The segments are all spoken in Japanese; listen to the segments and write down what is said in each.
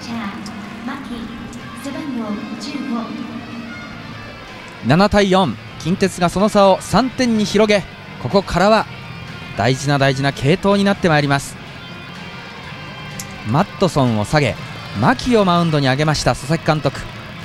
チャー牧背番号15。 7対4、近鉄がその差を3点に広げ、ここからは大事な継投になってまいります。マットソンを下げ牧をマウンドに上げました佐々木監督。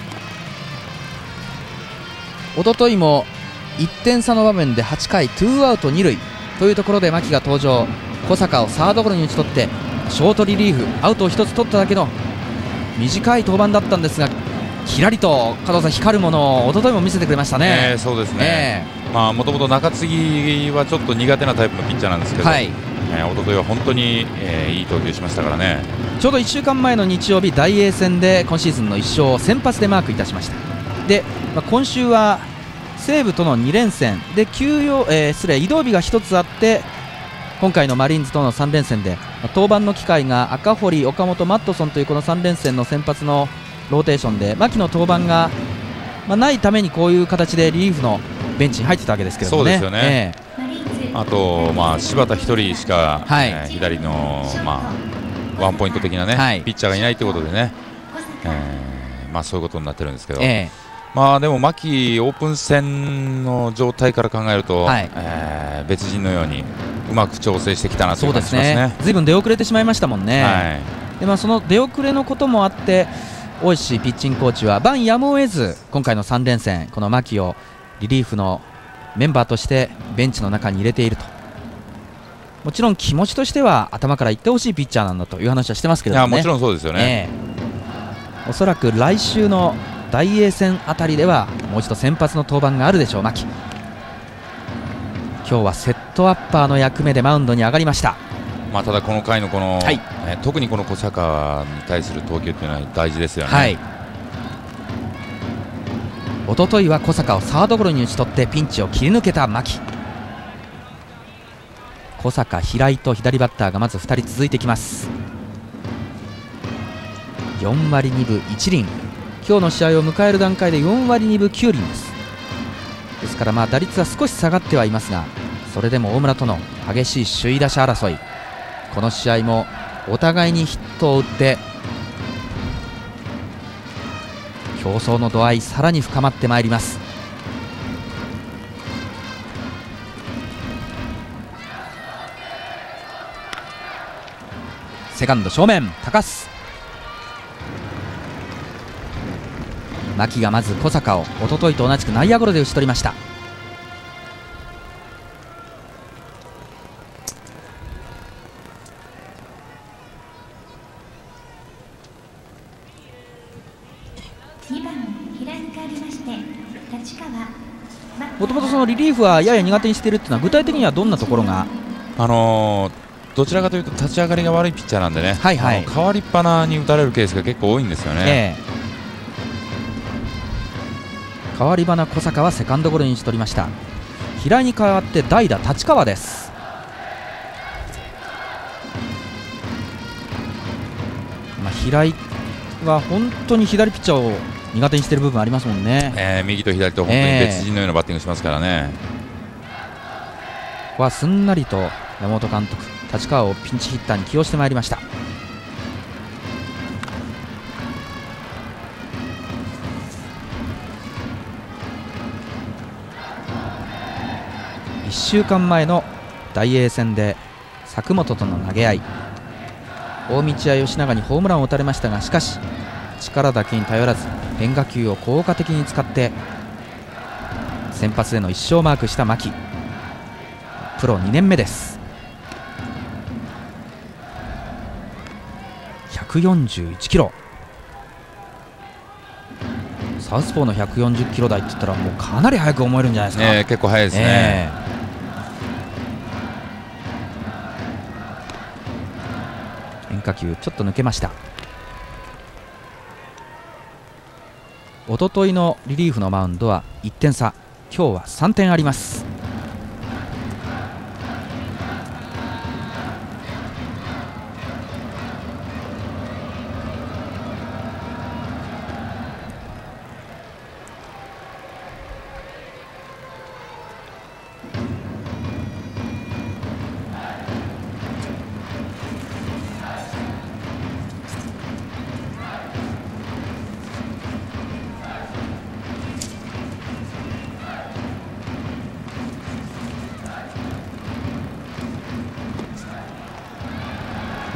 おとといも1点差の場面で8回ツーアウト2塁というところで牧が登場、小坂をサードゴロに打ち取ってショートリリーフ、アウトを1つ取っただけの短い登板だったんですが、ひらりと加藤さん光るものをおとといも見せてくれましたね。 そうですね、もともと中継ぎはちょっと苦手なタイプのピッチャーなんですけど、おとといは本当に、いい投球しましたからね。 ちょうど1週間前の日曜日、大英戦で今シーズンの1勝を先発でマークいたしました。で、今週は西武との2連戦で移動日が1つあって、今回のマリーンズとの3連戦で登板の機会が赤堀、岡本、マットソンというこの3連戦の先発のローテーションで、牧の登板が、ないためにこういう形でリリーフのベンチに入ってたわけですけどもね。 そうですよね、あと、柴田1人しか、左の、ワンポイント的な、ピッチャーがいないということでね、そういうことになってるんですけど、でも牧、オープン戦の状態から考えると、別人のようにうまく調整してきたなという感じしますね。 ずいぶん出遅れてしまいましたもんね。でその出遅れのこともあって、大石ピッチングコーチは番やむを得ず今回の3連戦、この牧をリリーフのメンバーとしてベンチの中に入れていると。もちろん気持ちとしては頭からいってほしいピッチャーなんだという話はしてますけどね。 もちろんそうですよね、 おそらく来週の大英戦あたりではもう一度先発の登板があるでしょう。牧、今日はセットアッパーの役目でマウンドに上がりました。 ただこの回の特にこの小坂に対する投球というのは大事ですよね。 おとといは小坂をサードゴロに打ち取ってピンチを切り抜けた牧。小坂、平井と左バッターがまず2人続いてきます。4割2分1厘、今日の試合を迎える段階で4割2分9厘です。ですから打率は少し下がってはいますが、それでも大村との激しい首位打者争い、この試合もお互いにヒットを打って競争の度合いさらに深まってまいります。セカンド正面、高須。牧がまず小坂をおとといと同じく内野ゴロで打ち取りました。もともとそのリリーフはやや苦手にしているというのは具体的にはどんなところが？ どちらかというと立ち上がりが悪いピッチャーなんでね、代わりっぱなに打たれるケースが結構多いんですよね。 代わりばな小坂はセカンドゴロに打ち取りました。平井に代わって代打立川です。平井は本当に左ピッチャーを苦手にしている部分ありますもんね。 右と左と本当に別人のようなバッティングしますからね。 ここはすんなりと山本監督、立川をピンチヒッターに起用してまいりました。1週間前の大英戦で佐久本との投げ合い、大道や吉永にホームランを打たれましたが、しかし力だけに頼らず変化球を効果的に使って先発での1勝をマークした牧、プロ2年目です。141キロ、サウスポーの140キロ台って言ったらもうかなり速く思えるんじゃないですか。 結構速いですね。 変化球ちょっと抜けました。おとといのリリーフのマウンドは1点差、今日は3点あります。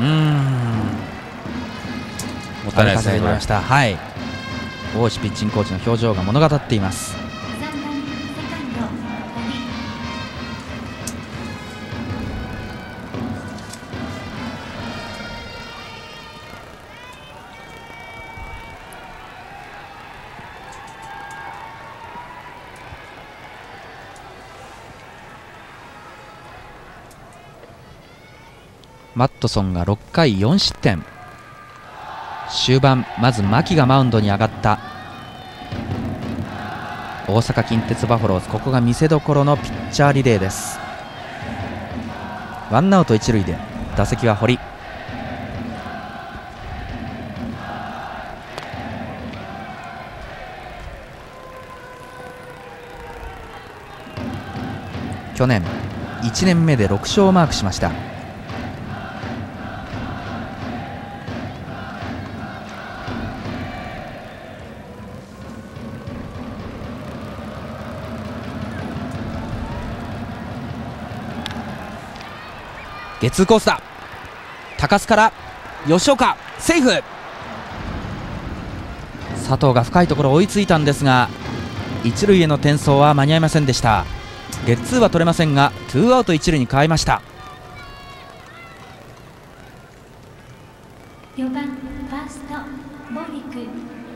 もったいないですね、これ。 はい、大石ピッチングコーチの表情が物語っています。マットソンが6回4失点。終盤まず牧がマウンドに上がった大阪近鉄バファローズ。ここが見せどころのピッチャーリレーです。ワンアウト一塁で打席は堀。去年1年目で6勝をマークしました。ゲッツーコースだ。高須から吉岡セーフ。佐藤が深いところ追いついたんですが一塁への転送は間に合いませんでした。ゲッツーは取れませんがツーアウト一塁に変えました。 4番ファーストボリク。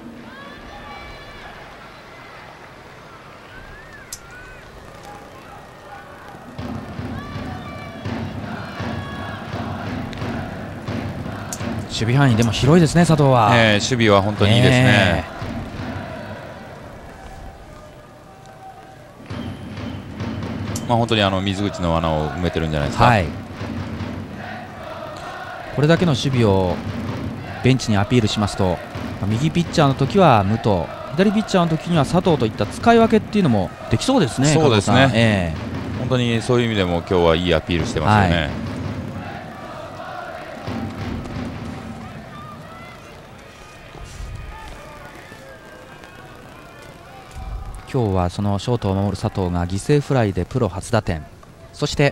守備範囲でも広いですね、佐藤は。 守備は本当にいいですね。本当に水口の穴を埋めてるんじゃないですか。はい、 これだけの守備をベンチにアピールしますと、右ピッチャーの時は武藤、左ピッチャーの時には佐藤といった使い分けっていうのもできそうですね。 そうですね、本当にそういう意味でも今日はいいアピールしてますよね。はい、 今日はそのショートを守る佐藤が犠牲フライでプロ初打点。そして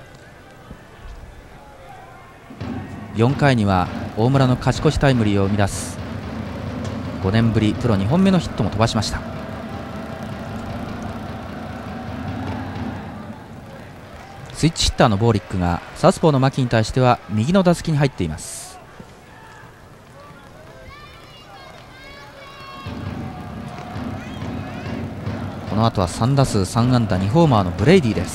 4回には大村の勝ち越しタイムリーを生み出す5年ぶりプロ2本目のヒットも飛ばしました。スイッチヒッターのボーリックがサウスポーの牧に対しては右の打席に入っています。この後は3打数3安打2ホーマーのブレイディです。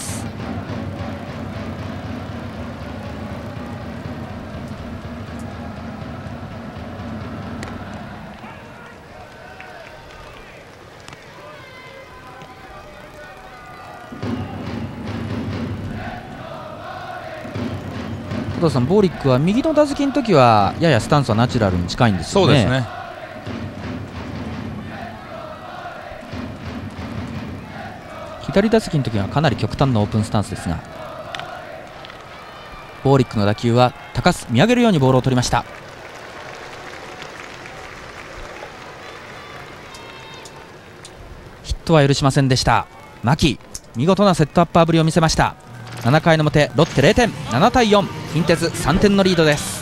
加藤さん、ボーリックは右の打席の時はややスタンスはナチュラルに近いんですよね。 そうですね。 左打席の時はかなり極端なオープンスタンスですが、ボーリックの打球は高須見上げるようにボールを取りました。ヒットは許しませんでした。牧、見事なセットアッパーぶりを見せました。7回の表、ロッテ0点、7対4、近鉄3点のリードです。